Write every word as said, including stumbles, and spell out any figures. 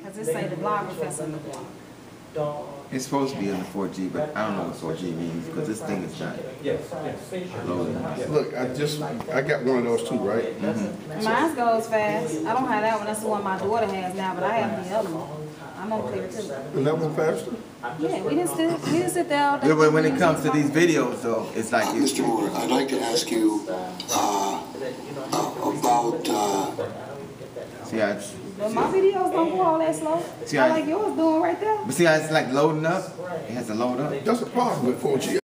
Because it say the blog professor in the blog. It's supposed to be in the four G, but I don't know what four G means because this thing is not loading. Look, I just, I got one of those too, right? Mm-hmm. Mine goes fast. I don't have that one. That's the one my daughter has now, but I have the other one. I'm on clear too. And that one faster? Yeah, we didn't sit, we didn't sit there all day. Yeah, but when it comes to these videos, though, it's like Uh, you, Mister Moore, I'd like to ask you uh, uh, about. Uh, see how it's, But my videos don't go all that slow. See, I I- like yours doing right there. but see how it's like loading up. It has to load up. That's a problem with four G.